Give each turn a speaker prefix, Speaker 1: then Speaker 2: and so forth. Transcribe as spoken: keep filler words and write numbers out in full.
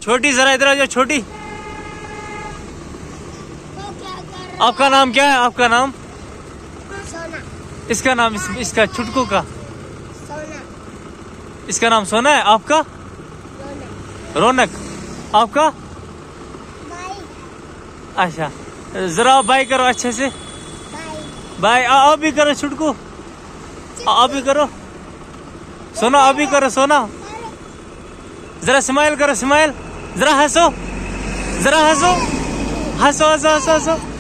Speaker 1: छोटी जरा इधर आ जाओ। छोटी, आपका नाम क्या है? आपका नाम?
Speaker 2: सोना।
Speaker 1: इसका नाम? इस, इसका छुटकू का?
Speaker 2: सोना।
Speaker 1: इसका नाम सोना है। आपका?
Speaker 2: रौनक।
Speaker 1: रौनक। आपका?
Speaker 2: बाई।
Speaker 1: अच्छा, जरा बाय करो अच्छे से।
Speaker 2: बाई।
Speaker 1: बाय। आप भी करो छुटकू, आप भी करो। सोना आप भी करो। सोना जरा स्माइल करो, स्माइल। जरा हंसो, जरा हंसो, हंसो हंसो हंसो हंसो।